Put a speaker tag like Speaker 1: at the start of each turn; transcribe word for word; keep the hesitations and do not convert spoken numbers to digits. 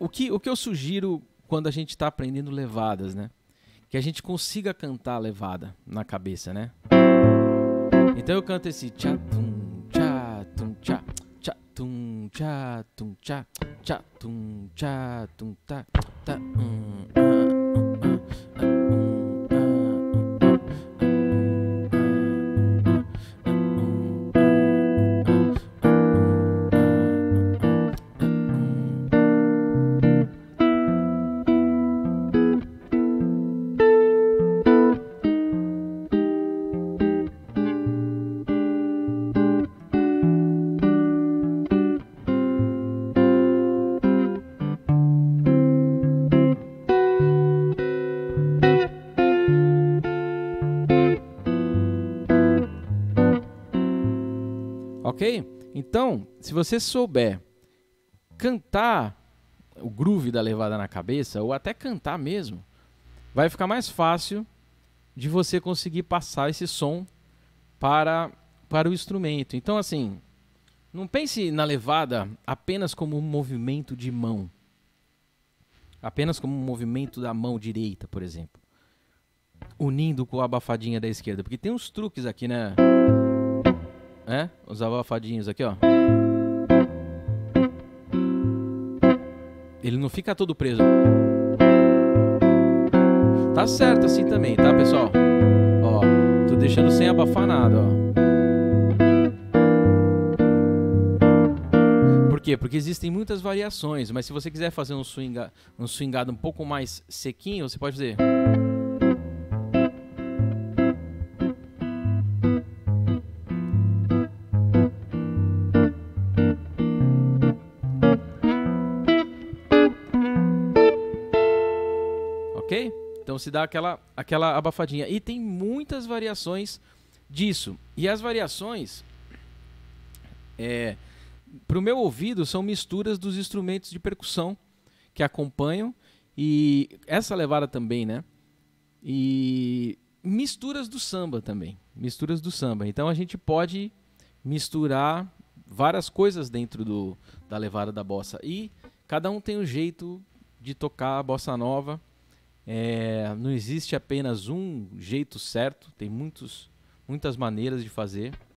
Speaker 1: o que, o que eu sugiro quando a gente está aprendendo levadas, né? Que a gente consiga cantar a levada na cabeça, né? Então eu canto esse tchá tum tchá tum tchá tchá tum tchá tum tchá tchá tum tchá tum tá tá hum, ah, hum, ah, ah, hum, ah, hum, ah, ah, hum, ah, hum, ah, hum, ah, hum, ah, ok? Então, se você souber cantar o groove da levada na cabeça, ou até cantar mesmo, vai ficar mais fácil de você conseguir passar esse som para, para o instrumento. Então, assim, não pense na levada apenas como um movimento de mão. Apenas como um movimento da mão direita, por exemplo. Unindo com a abafadinha da esquerda. Porque tem uns truques aqui, né? É? Os abafadinhos aqui, ó. Ele não fica todo preso. Tá certo assim também, tá, pessoal? Ó, tô deixando sem abafar nada, ó. Por quê? Porque existem muitas variações, mas se você quiser fazer um, swinga, um swingado um pouco mais sequinho, você pode fazer... Ok? Então se dá aquela, aquela abafadinha. E tem muitas variações disso. E as variações, é, para o meu ouvido, são misturas dos instrumentos de percussão que acompanham. E essa levada também, né? E misturas do samba também. Misturas do samba. Então a gente pode misturar várias coisas dentro do, da levada da bossa. E cada um tem um jeito de tocar a bossa nova. É, não existe apenas um jeito certo, tem muitos, muitas maneiras de fazer.